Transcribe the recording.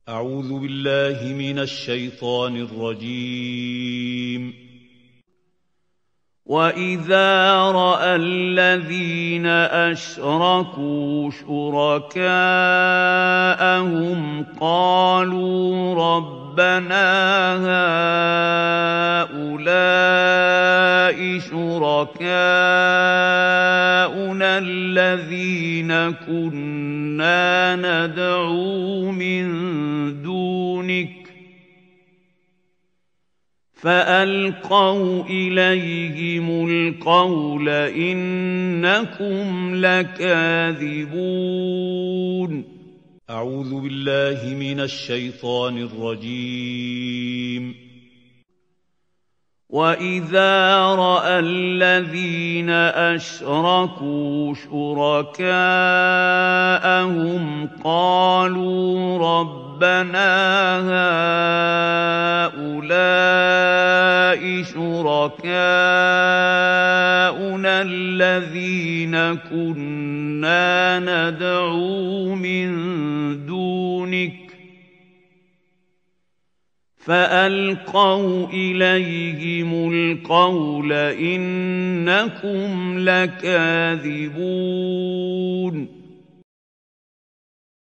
أعوذ بالله من الشيطان الرجيم. وإذا رأى الذين أشركوا شركاءهم قالوا ربنا هؤلاء شركاؤنا الذين كنا ندعو من دونك فألقوا إليهم القول إنكم لكاذبون. أعوذ بالله من الشيطان الرجيم. وإذا رأى الذين أشركوا شركاءهم قالوا ربنا هؤلاء شركاؤنا الذين كنا ندعو من دونك فألقوا إليهم القول إنكم لكاذبون.